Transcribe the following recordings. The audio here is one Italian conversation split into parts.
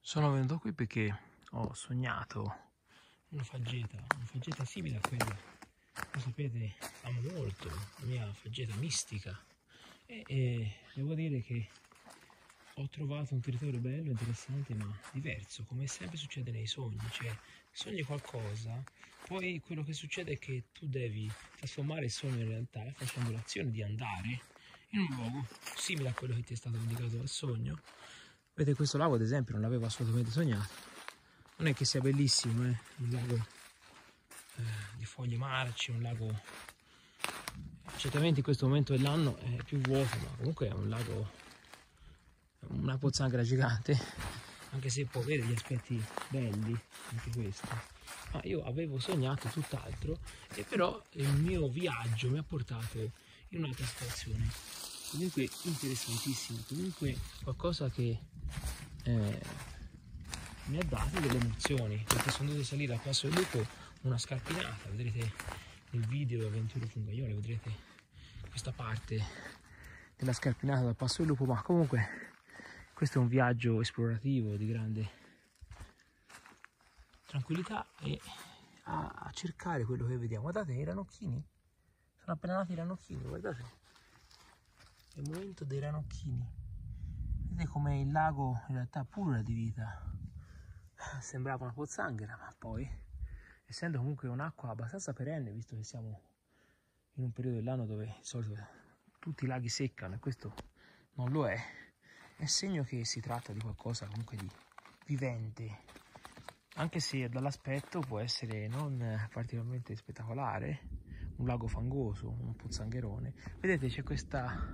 Sono venuto qui perché ho sognato una faggeta simile a quella che sapete amo molto, la mia faggeta mistica, e devo dire che ho trovato un territorio bello, interessante ma diverso, come sempre succede nei sogni, cioè sogni qualcosa, poi quello che succede è che tu devi trasformare il sogno in realtà facendo l'azione di andare in un luogo simile a quello che ti è stato indicato dal sogno. Vedete, questo lago ad esempio non l'avevo assolutamente sognato, non è che sia bellissimo, un lago di foglie marce, un lago certamente in questo momento dell'anno è più vuoto, ma comunque è un lago, una pozzanghera gigante, anche se può avere degli aspetti belli anche questo. Ma io avevo sognato tutt'altro, e però il mio viaggio mi ha portato in un'altra situazione, comunque interessantissimo, comunque qualcosa che mi ha dato delle emozioni, perché sono dovuto salire al Passo del Lupo una scarpinata, vedrete nel video Avventure Fungaiole, vedrete questa parte della scarpinata dal Passo del Lupo, ma comunque questo è un viaggio esplorativo di grande tranquillità e a cercare quello che vediamo. Guardate i ranocchini, sono appena nati i ranocchini, guardate, è il momento dei ranocchini. Vedete come il lago in realtà pure di vita, sembrava una pozzanghera, ma poi essendo comunque un'acqua abbastanza perenne, visto che siamo in un periodo dell'anno dove di solito tutti i laghi seccano e questo non lo è segno che si tratta di qualcosa comunque di vivente, anche se dall'aspetto può essere non particolarmente spettacolare, un lago fangoso, un pozzangherone. Vedete, c'è questa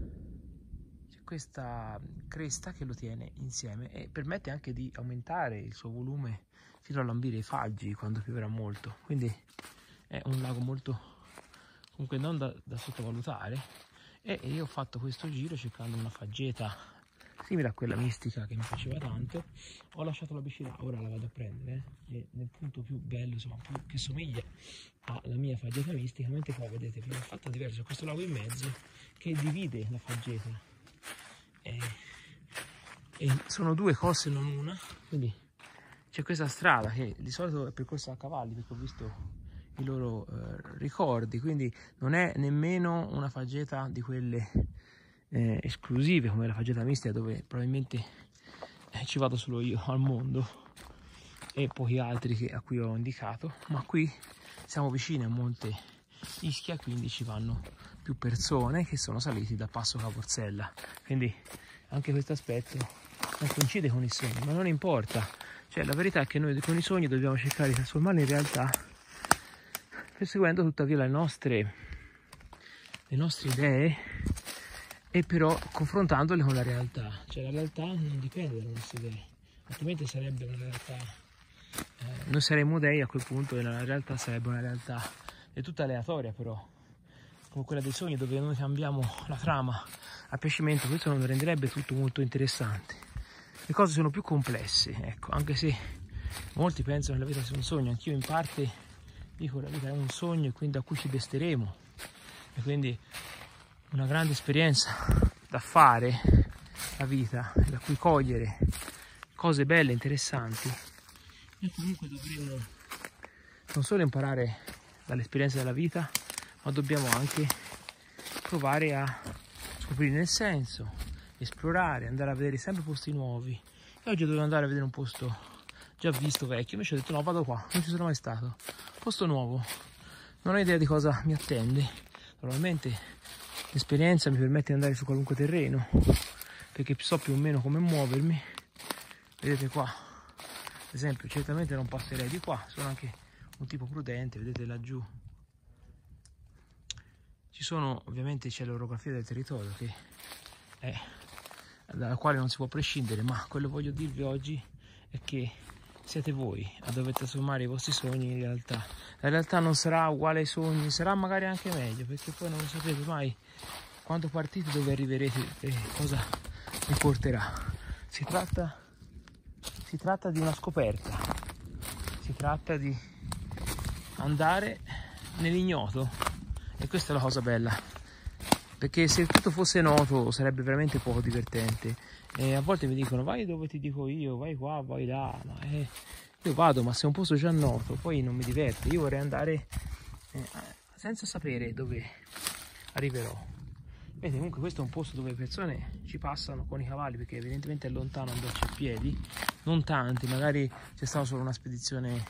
cresta che lo tiene insieme e permette anche di aumentare il suo volume fino a lambire i faggi quando pioverà molto, quindi è un lago molto comunque non da sottovalutare. E io ho fatto questo giro cercando una faggeta simile a quella mistica che mi piaceva tanto. Ho lasciato la bicicletta, ora la vado a prendere e nel punto più bello, insomma, più che somiglia alla mia faggeta mistica, mentre qua vedete vi ho fatto diverso questo lago in mezzo che divide la faggeta. E sono due cose, non una, quindi c'è questa strada che di solito è percorsa a cavalli, perché ho visto i loro ricordi, quindi non è nemmeno una faggeta di quelle esclusive come la faggeta mistica, dove probabilmente ci vado solo io al mondo e pochi altri a cui ho indicato, ma qui siamo vicini a Monte Ischia, quindi ci vanno più persone che sono saliti da Passo Caporzella, quindi anche questo aspetto non coincide con i sogni, ma non importa, cioè la verità è che noi con i sogni dobbiamo cercare di trasformarli in realtà, perseguendo tuttavia le nostre idee, e però confrontandole con la realtà, cioè la realtà non dipende dalle nostre idee, altrimenti sarebbe una realtà, noi saremmo dei a quel punto e la realtà sarebbe una realtà è tutta aleatoria, però come quella dei sogni dove noi cambiamo la trama a piacimento. Questo non renderebbe tutto molto interessante, le cose sono più complesse, ecco, anche se molti pensano che la vita sia un sogno, anch'io in parte dico che la vita è un sogno e quindi a cui ci desteremo, e quindi una grande esperienza da fare la vita, da cui cogliere cose belle, interessanti, e comunque dovremo non solo imparare dall'esperienza della vita, ma dobbiamo anche provare a scoprire il senso, esplorare, andare a vedere sempre posti nuovi. E oggi dovevo andare a vedere un posto già visto, vecchio, invece ho detto no, vado qua, non ci sono mai stato, posto nuovo, non ho idea di cosa mi attende. Normalmente l'esperienza mi permette di andare su qualunque terreno, perché so più o meno come muovermi. Vedete qua, ad esempio, certamente non passerei di qua, sono anche un tipo prudente, vedete laggiù. Ci sono, ovviamente c'è l'orografia del territorio che è dalla quale non si può prescindere, ma quello che voglio dirvi oggi è che siete voi a dover trasformare i vostri sogni in realtà. La realtà non sarà uguale ai sogni, sarà magari anche meglio, perché poi non lo sapete mai quando partite, dove arriverete e cosa vi porterà. Si tratta di una scoperta, si tratta di andare nell'ignoto, e questa è la cosa bella, perché se tutto fosse noto sarebbe veramente poco divertente. A volte mi dicono vai dove ti dico io, vai qua, vai là, ma io vado, ma se è un posto già noto poi non mi diverte. Io vorrei andare senza sapere dove arriverò. Vedete, comunque questo è un posto dove le persone ci passano con i cavalli, perché evidentemente è lontano andarci a piedi, non tanti, magari c'è stata solo una spedizione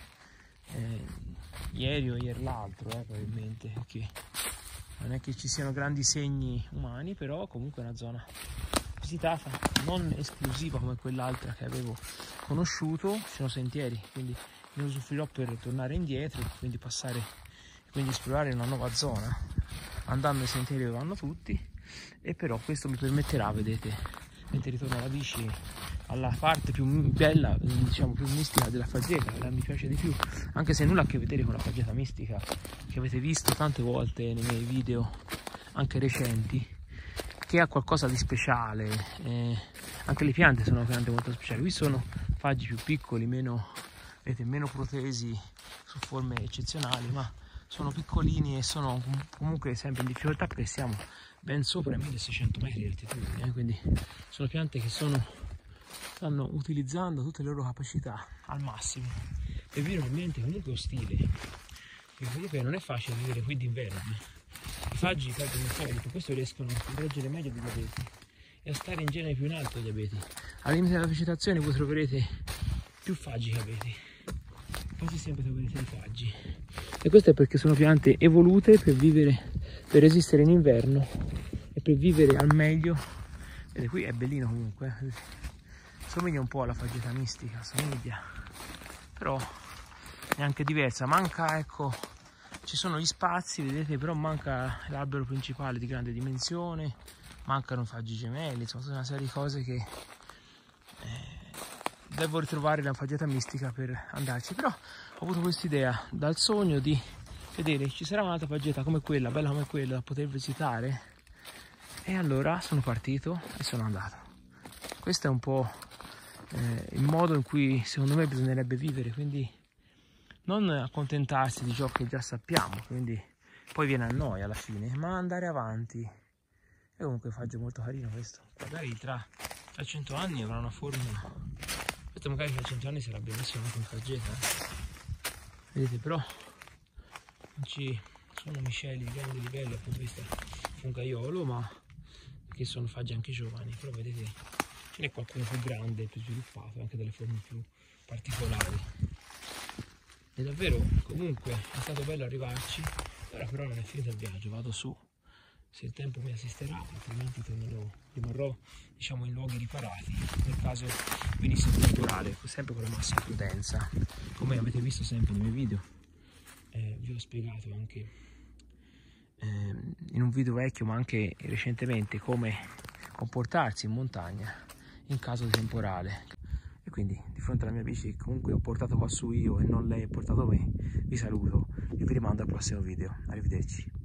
ieri o ieri l'altro, probabilmente, perché non è che ci siano grandi segni umani, però comunque è una zona visitata, non esclusiva come quell'altra che avevo conosciuto. Ci sono sentieri, quindi ne usufruirò per tornare indietro, quindi passare, quindi esplorare una nuova zona, andando ai sentieri dove vanno tutti. E però questo mi permetterà, vedete, mentre ritorno alla bici, alla parte più bella, diciamo più mistica della faggeta, che mi piace di più, anche se nulla a che vedere con la faggeta mistica che avete visto tante volte nei miei video anche recenti, che ha qualcosa di speciale. Anche le piante sono piante molto speciali. Qui sono faggi più piccoli, meno, vedete, meno protesi, su forme eccezionali, ma sono piccolini e sono comunque sempre in difficoltà, perché siamo ben sopra i 1600 metri di altitudine, quindi sono piante che stanno utilizzando tutte le loro capacità al massimo per vivere un ambiente comunque ostile, perché comunque non è facile vivere qui d'inverno. I faggi perdono il fuoco, per questo riescono a reggere meglio degli abeti e a stare in genere più in alto degli abeti. Al limite della vegetazione voi troverete più faggi che abeti, quasi sempre troverete i faggi, e questo è perché sono piante evolute per vivere, per resistere in inverno e per vivere al meglio. Vedete, qui è bellino comunque, somiglia un po' alla faggeta mistica, somiglia, però è anche diversa. Manca, ecco, ci sono gli spazi, vedete, però manca l'albero principale di grande dimensione, mancano faggi gemelli, insomma tutta una serie di cose che devo ritrovare la faggeta mistica per andarci. Però ho avuto questa idea dal sogno di vedere ci sarà un'altra faggeta come quella, bella come quella, da poter visitare, e allora sono partito e sono andato. Questo è un po' il modo in cui secondo me bisognerebbe vivere, quindi non accontentarsi di ciò che già sappiamo, quindi poi viene a noi alla fine, ma andare avanti. E comunque faggio molto carino questo, magari tra 100 anni avrà una forma, questo magari tra 100 anni sarà bellissimo anche in faggeta, vedete, però non ci sono misceli di grande livello dal punto di vista fungaiolo, ma che sono faggi anche giovani, però vedete ce n'è qualcuno più grande, più sviluppato, anche delle forme più particolari. E davvero comunque è stato bello arrivarci. Ora però non è finito il viaggio, vado su, se il tempo mi assisterà, altrimenti rimarrò, diciamo, in luoghi riparati nel caso venisse un temporale, sempre con la massima prudenza, come avete visto sempre nei miei video. Vi ho spiegato anche in un video vecchio, ma anche recentemente, come comportarsi in montagna in caso di temporale. E quindi di fronte alla mia bici, che comunque ho portato qua su io e non lei ha portato me, vi saluto e vi rimando al prossimo video. Arrivederci.